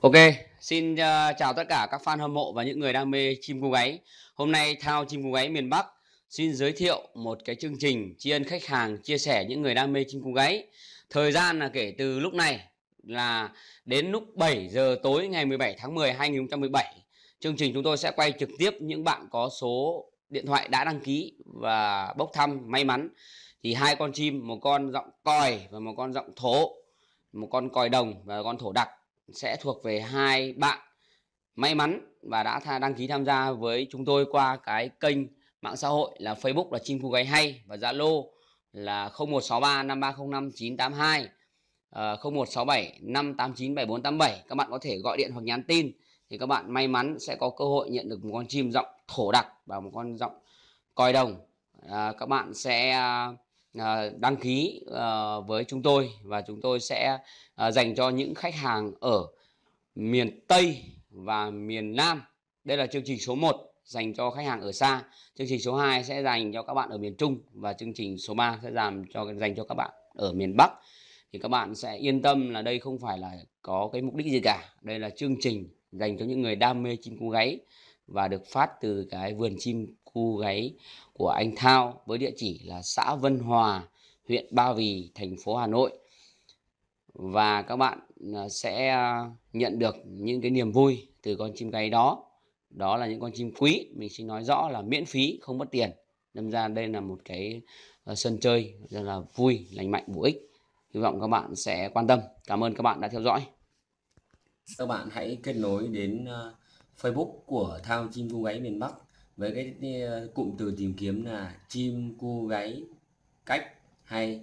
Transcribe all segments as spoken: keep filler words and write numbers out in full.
Ok, xin, a, chào tất cả các fan hâm mộ và những người đam mê chim cu gáy. Hôm nay Thao Chim Cu Gáy miền Bắc xin giới thiệu một cái chương trình tri ân khách hàng, chia sẻ những người đam mê chim cu gáy. Thời gian là kể từ lúc này là đến lúc bảy giờ tối ngày mười bảy tháng mười hai nghìn không trăm mười bảy. Chương trình chúng tôi sẽ quay trực tiếp những bạn có số điện thoại đã đăng ký và bốc thăm may mắn. Thì hai con chim, một con giọng còi và một con giọng thổ, một con còi đồng và con thổ đặc sẽ thuộc về hai bạn may mắn và đã tha đăng ký tham gia với chúng tôi qua cái kênh mạng xã hội là Facebook là Chim Cu Gáy Hay và Zalo là không một sáu ba năm ba không năm chín tám hai, ờ, không một sáu bảy năm tám chín bảy bốn tám bảy. Các bạn có thể gọi điện hoặc nhắn tin thì các bạn may mắn sẽ có cơ hội nhận được một con chim giọng thổ đặc và một con giọng còi đồng. À, các bạn sẽ à, đăng ký à, với chúng tôi và chúng tôi sẽ à, dành cho những khách hàng ở miền Tây và miền Nam. Đây là chương trình số một dành cho khách hàng ở xa. Chương trình số hai sẽ dành cho các bạn ở miền Trung và chương trình số ba sẽ dành cho dành cho các bạn ở miền Bắc. Thì các bạn sẽ yên tâm là đây không phải là có cái mục đích gì cả. Đây là chương trình dành cho những người đam mê chim cu gáy và được phát từ cái vườn chim cu gáy của anh Thao với địa chỉ là xã Vân Hòa, huyện Ba Vì, thành phố Hà Nội. Và các bạn sẽ nhận được những cái niềm vui từ con chim gáy đó. Đó là những con chim quý, mình xin nói rõ là miễn phí, không mất tiền. Đâm ra đây là một cái sân chơi rất là vui, lành mạnh, bổ ích. Hy vọng các bạn sẽ quan tâm. Cảm ơn các bạn đã theo dõi. Các bạn hãy kết nối đến uh, Facebook của Thao Chim Cu Gáy miền Bắc với cái uh, cụm từ tìm kiếm là chim cu gáy cách hay,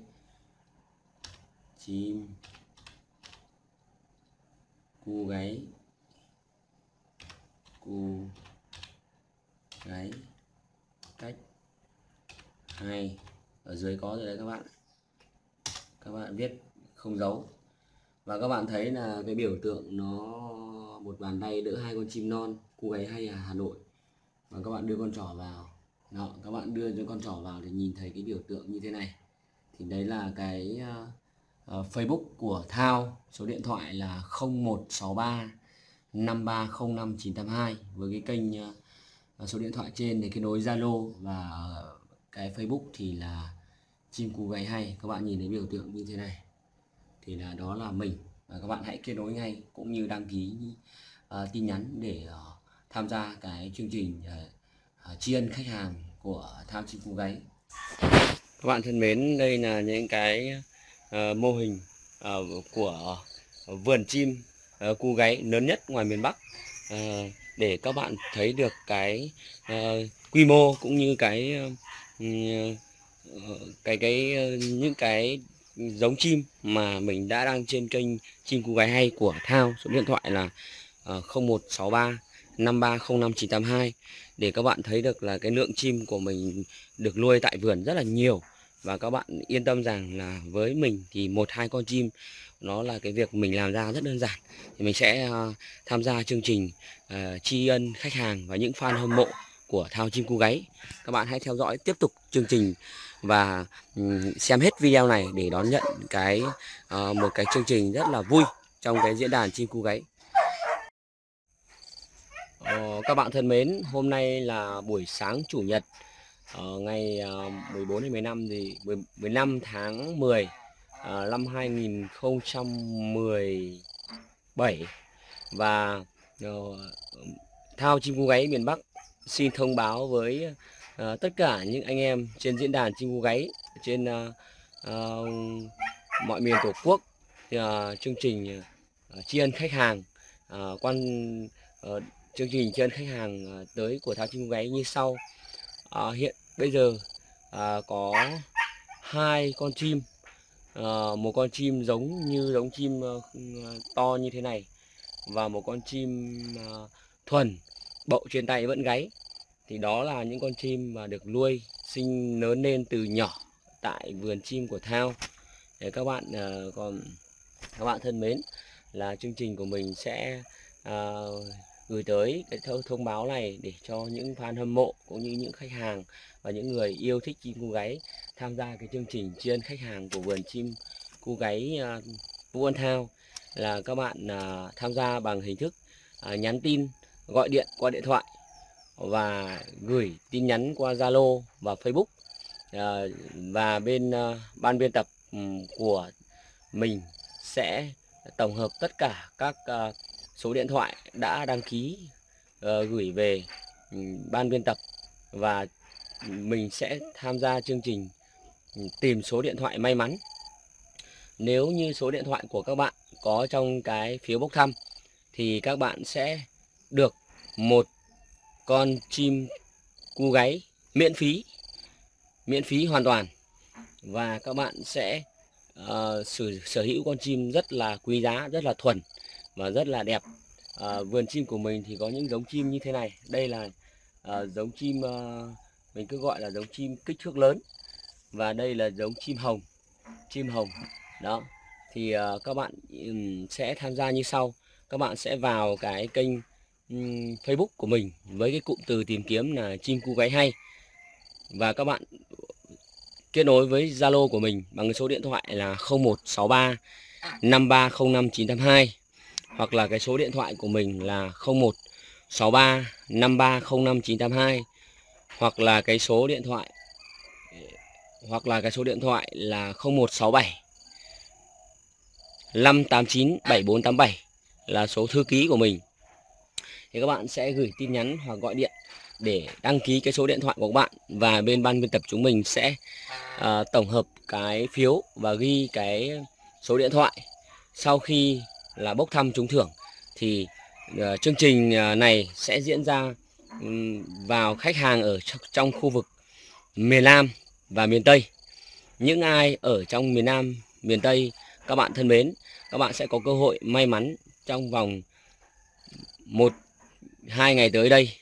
chim cu gáy cu gáy cách hay. Ở dưới có rồi đấy các bạn. Các bạn viết không dấu. Và các bạn thấy là cái biểu tượng nó một bàn tay đỡ hai con chim non cu gáy hay ở Hà Nội. Và các bạn đưa con trỏ vào. Đó, các bạn đưa cho con trỏ vào để nhìn thấy cái biểu tượng như thế này. Thì đấy là cái uh, uh, Facebook của Thao. Số điện thoại là không một sáu ba năm ba không năm chín tám hai. Với cái kênh uh, số điện thoại trên để kết nối Zalo và uh, cái Facebook thì là Chim Cu Gáy Hay. Các bạn nhìn thấy biểu tượng như thế này thì là đó là mình. Và các bạn hãy kết nối ngay cũng như đăng ký uh, tin nhắn để uh, tham gia cái chương trình uh, tri ân khách hàng của Thao Chim Cu Gáy. Các bạn thân mến, đây là những cái uh, mô hình uh, của vườn chim uh, cu gáy lớn nhất ngoài miền Bắc, uh, để các bạn thấy được cái uh, quy mô cũng như cái uh, cái cái uh, những cái giống chim mà mình đã đăng trên kênh Chim Cu Gáy Hay của Thao. Số điện thoại là uh, không một sáu ba năm ba không năm chín tám hai để các bạn thấy được là cái lượng chim của mình được nuôi tại vườn rất là nhiều. Và các bạn yên tâm rằng là với mình thì một hai con chim nó là cái việc mình làm ra rất đơn giản. Thì mình sẽ uh, tham gia chương trình uh, tri ân khách hàng và những fan hâm mộ của Thao Chim Cu Gáy. Các bạn hãy theo dõi tiếp tục chương trình và um, xem hết video này để đón nhận cái uh, một cái chương trình rất là vui trong cái diễn đàn Chim Cu Gáy. Ờ, các bạn thân mến, hôm nay là buổi sáng chủ nhật, ờ, ngày uh, mười bốn đến mười lăm thì mười lăm tháng mười uh, năm hai nghìn không trăm mười bảy. Và uh, Thao Chim Cu Gáy miền Bắc xin thông báo với uh, tất cả những anh em trên diễn đàn Chim Cu Gáy trên uh, uh, mọi miền Tổ quốc thì, uh, chương trình uh, tri ân khách hàng uh, quan uh, chương trình tri ân khách hàng uh, tới của Thao Chim Cu Gáy như sau. Uh, hiện bây giờ uh, có hai con chim, uh, một con chim giống như giống chim uh, to như thế này và một con chim uh, thuần bậu trên tay vẫn gáy. Thì đó là những con chim mà được nuôi sinh lớn lên từ nhỏ tại vườn chim của Thao. Để các bạn uh, còn các bạn thân mến, là chương trình của mình sẽ uh, gửi tới cái thông báo này để cho những fan hâm mộ cũng như những khách hàng và những người yêu thích chim cu gáy tham gia cái chương trình tri ân khách hàng của vườn chim cu gáy uh, Vũ Văn Thao. là các bạn à, tham gia bằng hình thức à, nhắn tin, gọi điện qua điện thoại và gửi tin nhắn qua Zalo và Facebook. À, và bên à, ban biên tập um, của mình sẽ tổng hợp tất cả các uh, số điện thoại đã đăng ký uh, gửi về um, ban biên tập, và mình sẽ tham gia chương trình um, tìm số điện thoại may mắn. Nếu như số điện thoại của các bạn có trong cái phiếu bốc thăm thì các bạn sẽ được một con chim cu gáy miễn phí, miễn phí hoàn toàn, và các bạn sẽ uh, sở, sở hữu con chim rất là quý giá, rất là thuần và rất là đẹp. Uh, vườn chim của mình thì có những giống chim như thế này. Đây là uh, giống chim uh, mình cứ gọi là giống chim kích thước lớn, và đây là giống chim hồng, chim hồng đó. Thì uh, các bạn um, sẽ tham gia như sau. Các bạn sẽ vào cái kênh um, Facebook của mình với cái cụm từ tìm kiếm là chim cu gáy hay, và các bạn kết nối với Zalo của mình bằng cái số điện thoại là không một sáu ba năm ba không năm chín tám hai, hoặc là cái số điện thoại của mình là không một sáu ba năm ba không năm chín tám hai, hoặc là cái số điện thoại hoặc là cái số điện thoại là không một sáu bảy năm tám chín bảy bốn tám bảy là số thư ký của mình. Thì các bạn sẽ gửi tin nhắn hoặc gọi điện để đăng ký cái số điện thoại của các bạn, và bên ban biên tập chúng mình sẽ uh, tổng hợp cái phiếu và ghi cái số điện thoại. Sau khi là bốc thăm trúng thưởng thì uh, chương trình này sẽ diễn ra um, vào khách hàng ở trong khu vực miền Nam và miền Tây. Những ai ở trong miền Nam, miền Tây, các bạn thân mến, các bạn sẽ có cơ hội may mắn trong vòng một hai ngày tới đây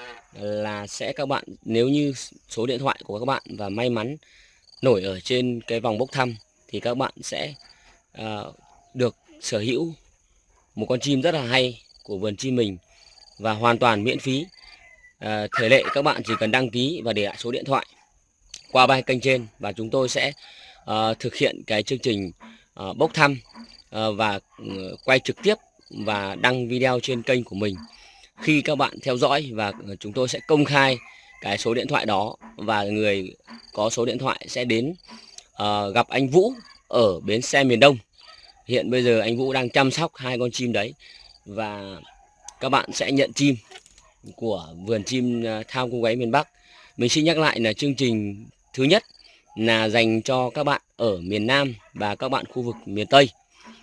là sẽ các bạn, nếu như số điện thoại của các bạn và may mắn nổi ở trên cái vòng bốc thăm thì các bạn sẽ uh, được sở hữu một con chim rất là hay của vườn chim mình và hoàn toàn miễn phí. Uh, thể lệ các bạn chỉ cần đăng ký và để lại số điện thoại qua ba kênh trên, và chúng tôi sẽ uh, thực hiện cái chương trình uh, bốc thăm uh, và uh, quay trực tiếp và đăng video trên kênh của mình. Khi các bạn theo dõi và chúng tôi sẽ công khai cái số điện thoại đó, và người có số điện thoại sẽ đến uh, gặp anh Vũ ở bến xe miền Đông. Hiện bây giờ anh Vũ đang chăm sóc hai con chim đấy, và các bạn sẽ nhận chim của vườn chim Thao Cu Gáy miền Bắc. Mình xin nhắc lại là chương trình thứ nhất là dành cho các bạn ở miền Nam và các bạn khu vực miền Tây.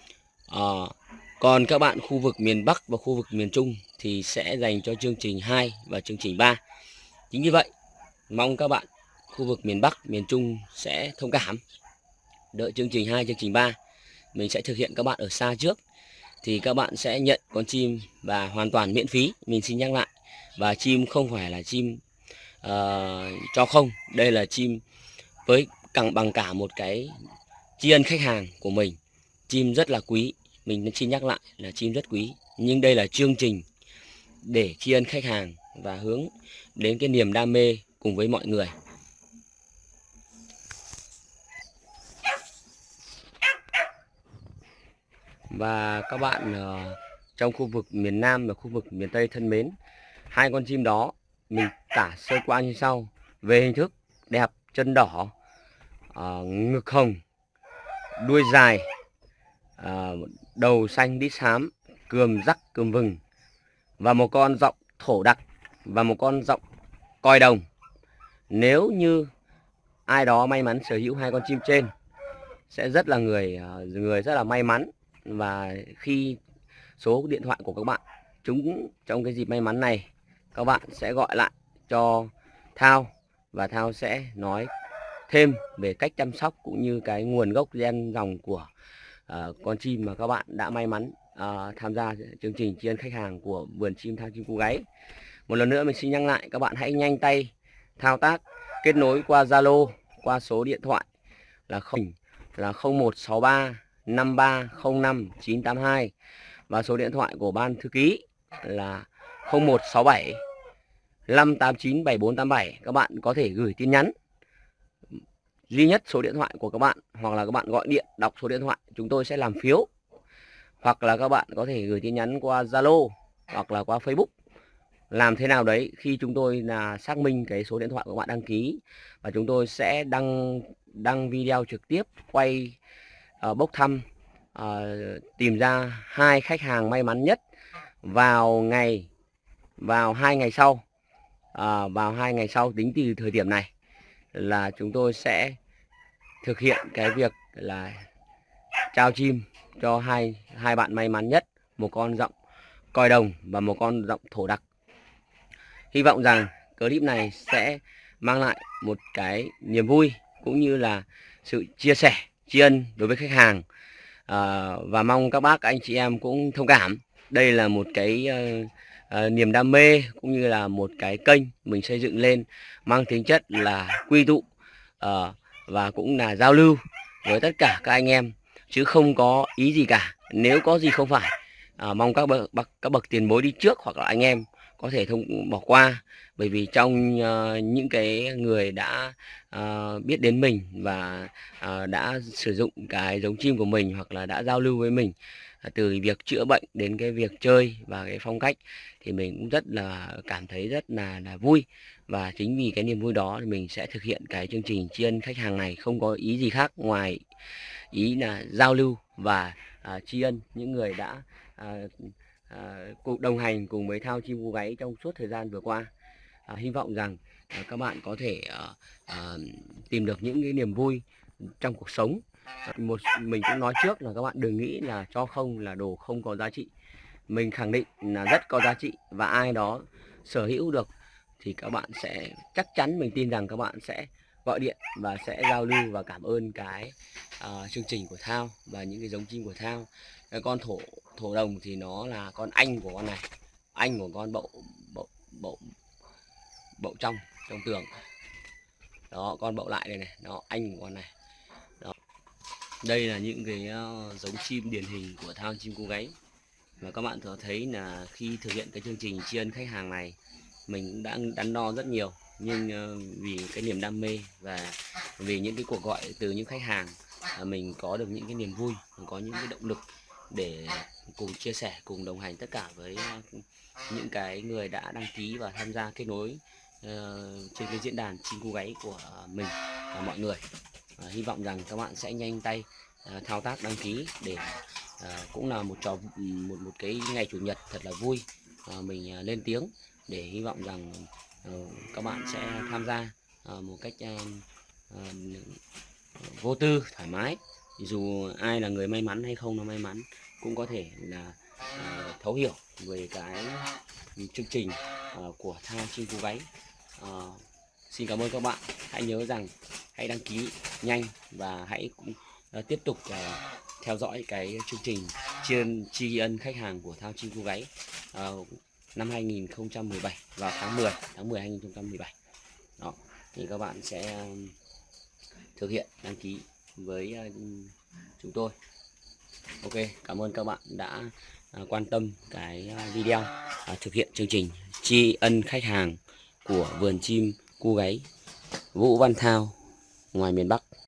Uh, còn các bạn khu vực miền Bắc và khu vực miền Trung thì sẽ dành cho chương trình hai và chương trình ba. Chính vì vậy, mong các bạn khu vực miền Bắc, miền Trung sẽ thông cảm. Đợi chương trình hai, chương trình ba, mình sẽ thực hiện các bạn ở xa trước. Thì các bạn sẽ nhận con chim và hoàn toàn miễn phí. Mình xin nhắc lại. Và chim không phải là chim uh, cho không. Đây là chim với càng bằng cả một cái tri ân khách hàng của mình. Chim rất là quý. Mình xin nhắc lại là chim rất quý. Nhưng đây là chương trình để tri ân khách hàng và hướng đến cái niềm đam mê cùng với mọi người. Và các bạn uh, trong khu vực miền Nam và khu vực miền Tây thân mến, hai con chim đó mình tả sơ qua như sau. Về hình thức đẹp, chân đỏ, uh, ngực hồng, đuôi dài, uh, đầu xanh đít xám, cườm rắc cườm vừng, và một con giọng thổ đặc và một con giọng coi đồng. Nếu như ai đó may mắn sở hữu hai con chim trên sẽ rất là người người rất là may mắn, và khi số điện thoại của các bạn trúng trong cái dịp may mắn này, các bạn sẽ gọi lại cho Thao và Thao sẽ nói thêm về cách chăm sóc cũng như cái nguồn gốc gen dòng của uh, con chim mà các bạn đã may mắn uh, tham gia chương trình tri ân khách hàng của vườn chim Thao Chim Cu Gáy. Một lần nữa mình xin nhắc lại, các bạn hãy nhanh tay thao tác kết nối qua Zalo qua số điện thoại là không là không một sáu ba năm ba không năm chín tám hai, và số điện thoại của ban thư ký là không một sáu bảy năm tám chín bảy bốn tám bảy. Các bạn có thể gửi tin nhắn duy nhất số điện thoại của các bạn, hoặc là các bạn gọi điện đọc số điện thoại, chúng tôi sẽ làm phiếu hoặc là các bạn có thể gửi tin nhắn qua Zalo hoặc là qua Facebook. Làm thế nào đấy khi chúng tôi là xác minh cái số điện thoại của các bạn đăng ký, và chúng tôi sẽ đăng đăng video trực tiếp quay uh, bốc thăm, uh, tìm ra hai khách hàng may mắn nhất vào ngày vào hai ngày sau. uh, vào hai ngày sau tính từ thời điểm này là chúng tôi sẽ thực hiện cái việc là trao chim cho hai hai bạn may mắn nhất, một con giọng còi đồng và một con giọng thổ đặc. Hy vọng rằng clip này sẽ mang lại một cái niềm vui cũng như là sự chia sẻ, tri ân đối với khách hàng, à, và mong các bác, các anh chị em cũng thông cảm. Đây là một cái uh, uh, niềm đam mê cũng như là một cái kênh mình xây dựng lên mang tính chất là quy tụ uh, và cũng là giao lưu với tất cả các anh em, chứ không có ý gì cả. Nếu có gì không phải, à, mong các bậc các bậc tiền bối đi trước hoặc là anh em có thể thông bỏ qua, bởi vì trong uh, những cái người đã uh, biết đến mình và uh, đã sử dụng cái giống chim của mình hoặc là đã giao lưu với mình, uh, từ việc chữa bệnh đến cái việc chơi và cái phong cách, thì mình cũng rất là cảm thấy rất là là vui. Và chính vì cái niềm vui đó thì mình sẽ thực hiện cái chương trình tri ân khách hàng này, không có ý gì khác ngoài ý là giao lưu và uh, tri ân những người đã uh, uh, đồng hành cùng với Thao Chim Cu Gáy trong suốt thời gian vừa qua. Uh, hy vọng rằng uh, các bạn có thể uh, uh, tìm được những cái niềm vui trong cuộc sống. Uh, một mình cũng nói trước là các bạn đừng nghĩ là cho không là đồ không có giá trị. Mình khẳng định là rất có giá trị, và ai đó sở hữu được thì các bạn sẽ chắc chắn, mình tin rằng các bạn sẽ gọi điện và sẽ giao lưu và cảm ơn cái uh, chương trình của Thao và những cái giống chim của Thao. Cái con thổ thổ đồng thì nó là con anh của con này, anh của con bậu bậu bậu bậu trong trong tường đó, con bậu lại đây này, nó anh của con này đó. Đây là những cái uh, giống chim điển hình của Thao Chim Cu Gáy. Và các bạn có thấy là khi thực hiện cái chương trình tri ân khách hàng này, mình cũng đã đắn đo rất nhiều, nhưng uh, vì cái niềm đam mê và vì những cái cuộc gọi từ những khách hàng, uh, mình có được những cái niềm vui, có những cái động lực để cùng chia sẻ, cùng đồng hành tất cả với uh, những cái người đã đăng ký và tham gia kết nối uh, trên cái diễn đàn Chim Cu Gáy của uh, mình và mọi người. Uh, hy vọng rằng các bạn sẽ nhanh tay uh, thao tác đăng ký để À, cũng là một trò một một cái ngày chủ nhật thật là vui, à, mình à, lên tiếng để hy vọng rằng à, các bạn sẽ tham gia à, một cách à, à, vô tư thoải mái. Dù ai là người may mắn hay không là may mắn cũng có thể là à, thấu hiểu về cái chương trình à, của Thao Chim Cu Gáy. À, xin cảm ơn các bạn. Hãy nhớ rằng hãy đăng ký nhanh và hãy à, tiếp tục à, theo dõi cái chương trình tri ân tri ân khách hàng của Thao Chim Cu Gáy uh, năm hai nghìn không trăm mười bảy, vào tháng mười tháng mười hai nghìn không trăm mười bảy đó, thì các bạn sẽ thực hiện đăng ký với uh, chúng tôi. Ok, cảm ơn các bạn đã uh, quan tâm cái uh, video uh, thực hiện chương trình tri ân khách hàng của vườn chim Cu Gáy Vũ Văn Thao ngoài miền Bắc.